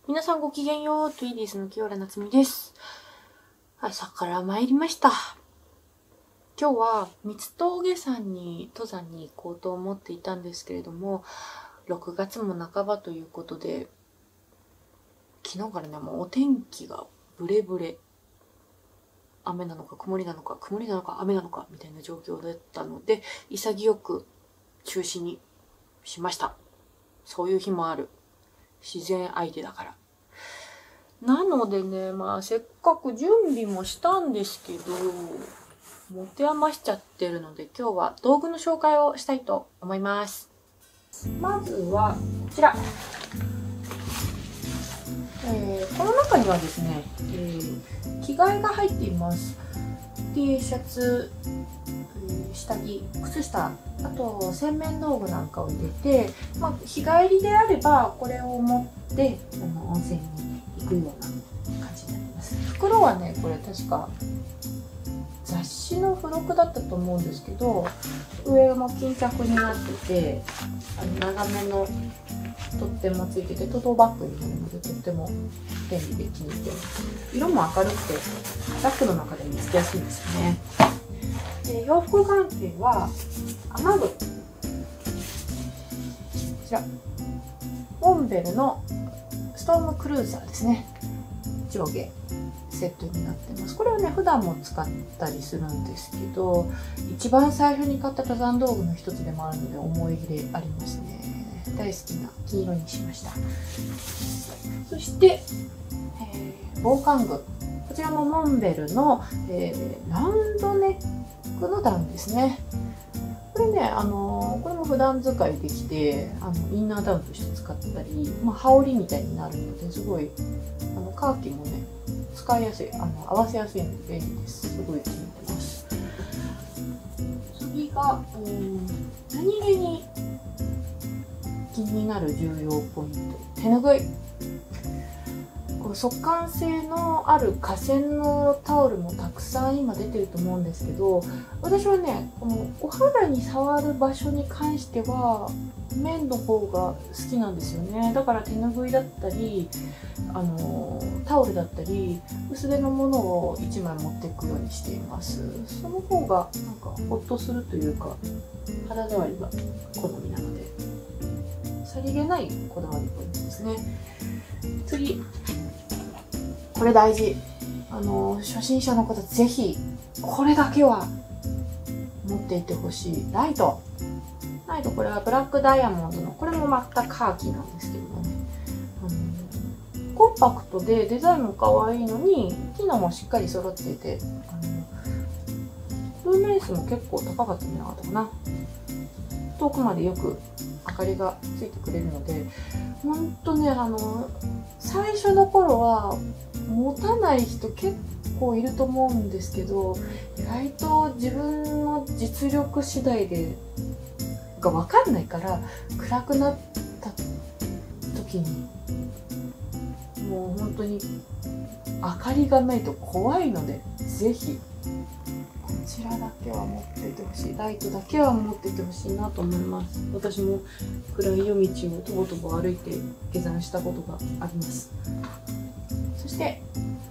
皆さんごきげんよう。トゥイディーズの清原夏美です。朝から参りました。今日は三峠山に登山に行こうと思っていたんですけれども、6月も半ばということで、昨日からね、もうお天気がブレブレ。雨なのか曇りなのか、曇りなのか雨なのかみたいな状況だったので、潔く中止にしました。そういう日もある。自然相手だから。なのでね、せっかく準備もしたんですけど、持て余しちゃってるので、今日は道具の紹介をしたいと思います。まずはこちら。この中にはですね、着替えが入っています。T シャツ、下着、靴下、あと洗面道具なんかを入れて、日帰りであればこれを持って温泉に行くような感じになります。袋はね、これ確か雑誌の付録だったと思うんですけど、上も巾着になってて、長めの取っ手もついてて、トートバッグになるのでとっても便利で気に入ってます。色も明るくてバッグの中で見つけやすいんですよね。で、洋服関係は雨具、こちらモンベルのストームクルーザーですね。上下セットになってます。これはね、普段も使ったりするんですけど、一番最初に買った登山道具の一つでもあるので思い入れありますね。大好きな黄色にしました。そして、防寒具、こちらもモンベルの、ラウンドネックのダウンですね。これね、これも普段使いできて、インナーダウンとして使ったり、羽織みたいになるので、すごいカーキもね、使いやすい、合わせやすいので便利です。すごい気に入ってます。次が、何気に気になる重要ポイント、手ぬぐい。速乾性のある河川のタオルもたくさん今出てると思うんですけど、私はね、このお肌に触る場所に関しては綿の方が好きなんですよね。だから手ぬぐいだったりタオルだったり薄手のものを1枚持っていくようにしています。その方がなんかホッとするというか、肌触りが好みなので、さりげないこだわりポイントですね。次、これ大事。初心者の方ぜひこれだけは持っていてほしい。ライト、これはブラックダイヤモンドの、これもまたカーキなんですけどもね、コンパクトでデザインも可愛いのに機能もしっかり揃っていて、ルーメンスも結構高かったんじゃなかったかな。遠くまでよく明かりがついてくれるので、ほんとね、最初の頃は持たない人結構いると思うんですけど、意外と自分の実力次第でが分かんないから、暗くなった時にもう本当に明かりがないと怖いので、ぜひこちらだけは持っててほしい。ライトだけは持っててほしいなと思います。私も暗い夜道をとぼとぼ歩いて下山したことがあります。そして、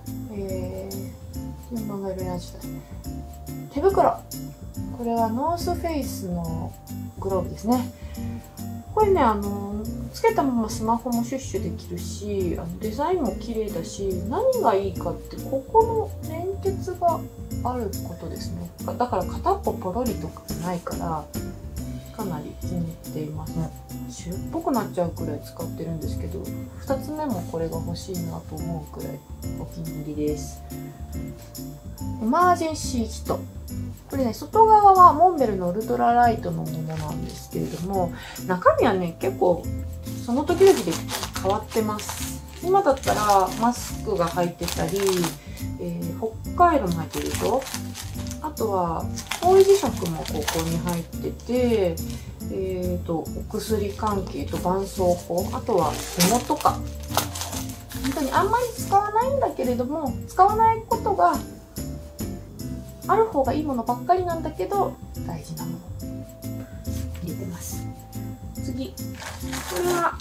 順番がいろいろある。手袋、これはノースフェイスのグローブですね。これね、つけたままスマホもシュッシュできるし、デザインも綺麗だし、何がいいかってここの連結があることですね。だから片っぽポロリとかないから、かなり気に入っています。シュっぽくなっちゃうくらい使ってるんですけど、2つ目もこれが欲しいなと思うくらいお気に入りです。エマージェンシーキット、これね、外側はモンベルのウルトラライトのものなんですけれども、中身はね、結構その時々で変わってます。今だったらマスクが入ってたり、北海道も入ってるでしょ。あとは方位磁石もここに入ってて、お薬関係と絆創膏、あとは紐とか、本当にあんまり使わないんだけれども、使わないことがある方がいいものばっかりなんだけど、大事なもの入れてます。次、これは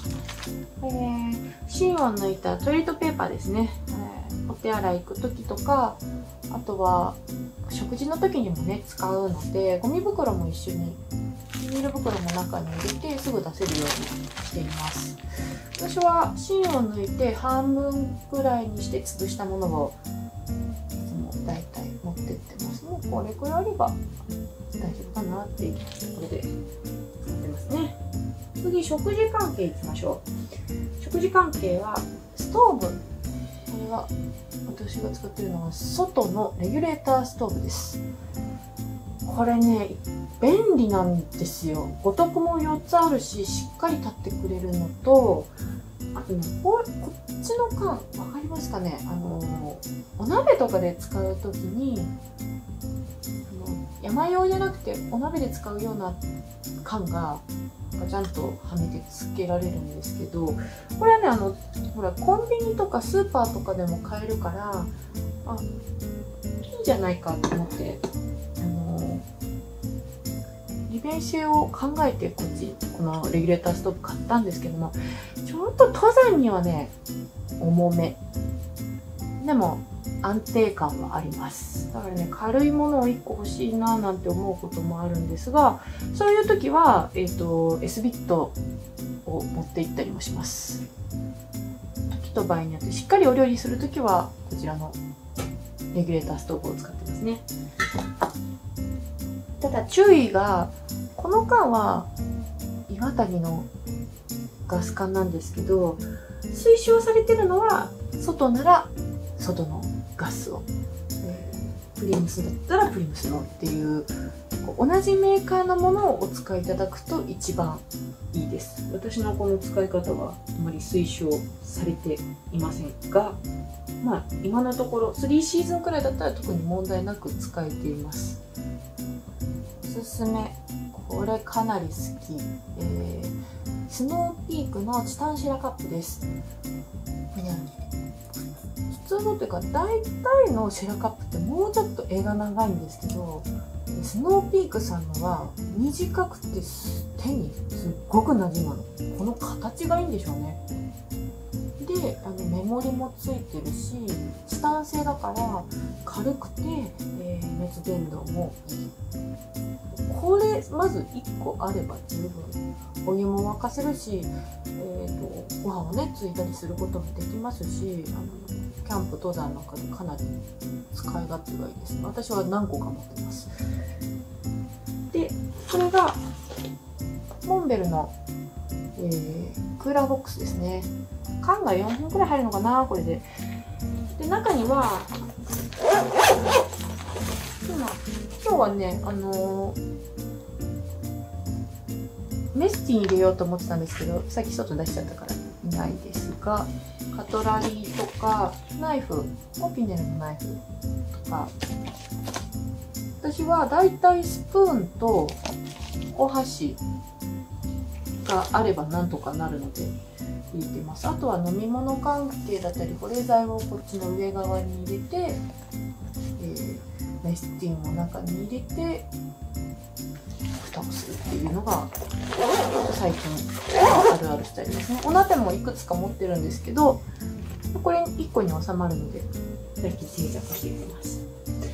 芯を抜いたトイレットペーパーですね。お手洗い行く時とか、あとは食事の時にもね使うので、ゴミ袋も一緒にビニール袋の中に入れてすぐ出せるようにしています。私は芯を抜いて半分ぐらいにして潰したものをいつもだいたい持ってってます。もうこれくらいあれば大丈夫かなっていうところで使ってますね。次、食事関係いきましょう。食事関係はストーブ。これは私が使っているのは外のレギュレーターストーブです。これね便利なんですよ。五徳も4つあるし、しっかり立ってくれるのと、あとねこっちの缶分かりますかね。お鍋とかで使う時に山用じゃなくてお鍋で使うような缶がちゃんとはめてつけられるんですけど、これはねほらコンビニとかスーパーとかでも買えるから、いいんじゃないかと思って利便性を考えてこのレギュレーターストーブ買ったんですけども、ちょっと登山にはね重めでも安定感はあります。だからね軽いものを1個欲しいななんて思うこともあるんですが、そういう時は、S ビットを持って行ったりもします。時と場合によってしっかりお料理する時はこちらのレギュレーターストーブを使ってますね。ただ注意が、この缶は岩谷のガス缶なんですけど、推奨されてるのは外なら外のガスを、プリムスだったらプリムスのっていう同じメーカーのものをお使いいただくと一番いいです。私のこの使い方はあまり推奨されていませんが、今のところ3シーズンくらいだったら特に問題なく使えています。おすすめ、これかなり好き、スノーピークのチタンシェラカップです。普通のというか大体のシェラカップってもうちょっと柄が長いんですけど、スノーピークさんのは短くて手にすっごく馴染むの。この形がいいんでしょうね。でメモリもついてるし、チタン製だから軽くて、熱伝導もいい。これまず1個あれば十分お湯も沸かせるし、ご飯をねついたりすることもできますし、キャンプ登山なんかでかなり使い勝手がいいですね。私は何個か持ってます。でこれがモンベルの、クーラーボックスですね。缶が4本くらい入るのかな、これで。で中には今日はねメスティン入れようと思ってたんですけど、さっき外出しちゃったからいないですが、カトラリーとかナイフ、オピネルのナイフとか、私はだいたいスプーンとお箸があればなんとかなるので入れてます。あとは飲み物関係だったり保冷剤をこっちの上側に入れて、メスティンを中に入れて蓋をするっていうのが最近あるあるスタイルですね。お鍋もいくつか持ってるんですけど、これ1個に収まるので最近静寂しています。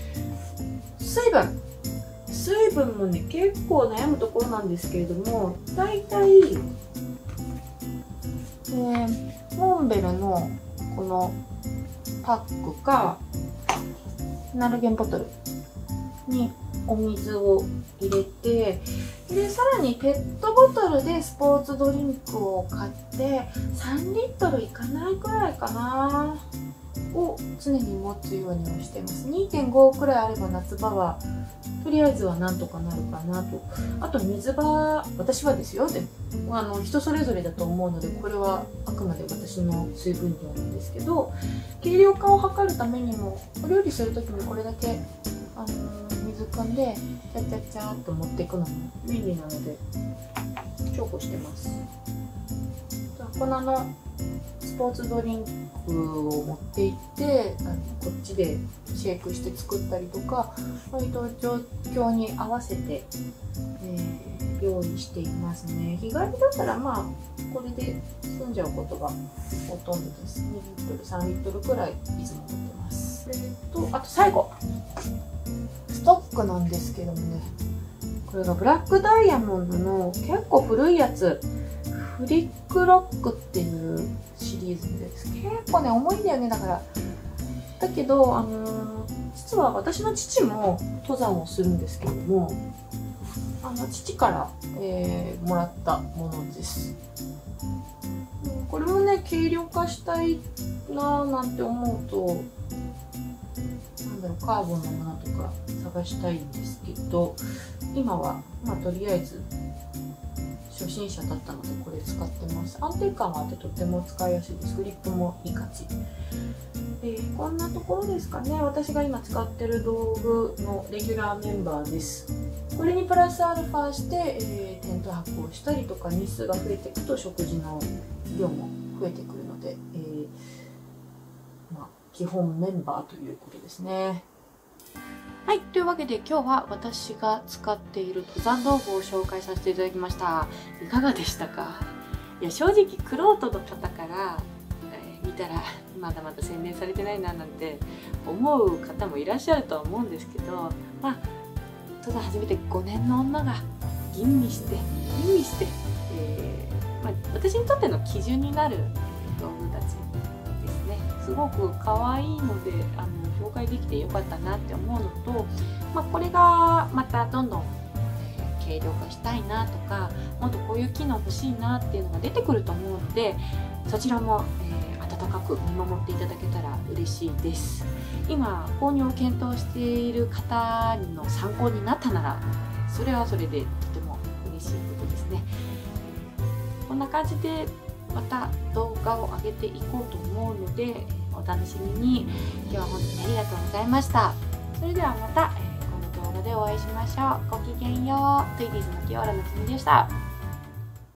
水分もね結構悩むところなんですけれども、だいたいモンベルのこのパックかナルゲンボトルにお水を入れて、でさらにペットボトルでスポーツドリンクを買って3リットルいかないくらいかなを常に持つようにはしてます。 2.5 くらいあれば夏場はとりあえずはなんとかなるかなと。あと水場、私はですよ、で人それぞれだと思うので、これはあくまで私の水分量なんですけど、軽量化を図るためにもお料理する時にこれだけ水汲んでチャチャチャーっと持っていくのも便利なので重宝してます。 粉のスポーツドリンクを持って行ってこっちでシェイクして作ったりとか、割と状況に合わせて、用意していますね。日帰りだったらまあこれで済んじゃうことがほとんどです。2リットル3リットルくらいいつも持ってます。あと最後ストックなんですけどもね、これがブラックダイヤモンドの結構古いやつ、フリックロックっていうシリーズです。結構ね重いんだよね。だけど実は私の父も登山をするんですけれども、父から、もらったものです。これもね軽量化したいなーなんて思うと、カーボンのものとか探したいんですけど、今はまあとりあえず初心者だったのでこれ使ってます。安定感があってとても使いやすいです。グリップもいい感じ。こんなところですかね。私が今使ってる道具のレギュラーメンバーです。これにプラスアルファして、テント泊をしたりとか、日数が増えていくと食事の量も増えてくるので、基本メンバーということですね。はい、というわけで今日は私が使っている登山道具を紹介させていただきました。いかがでしたか？いや正直玄人の方から、見たらまだまだ洗練されてないななんて思う方もいらっしゃるとは思うんですけど、登山始めて5年の女が吟味して、私にとっての基準になる道具たちですね。すごく可愛いので紹介できてよかったなって思うのと、これがまたどんどん軽量化したいなとか、もっとこういう機能欲しいなっていうのが出てくると思うので、そちらも、温かく見守っていただけたら嬉しいです。今購入を検討している方の参考になったなら、それはそれでとても嬉しいことですね。こんな感じでまた動画を上げていこうと思うので、お楽しみに。今日は本当にありがとうございました。それではまた、この動画でお会いしましょう。ごきげんよう。トゥイディーズの清原夏美でした。